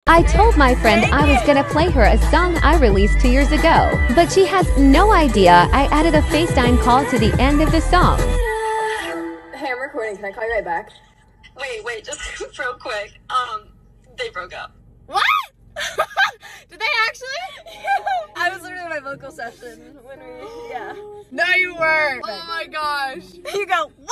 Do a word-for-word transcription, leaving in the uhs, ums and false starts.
I told my friend I was gonna play her a song I released two years ago, but she has no idea I added a FaceTime call to the end of the song. Hey, I'm recording. Can I call you right back? Wait, wait, just real quick. Um, they broke up. What? Did they actually? Yeah. I was literally in my vocal session when we, yeah. No, you weren't. Oh my gosh. You go, what?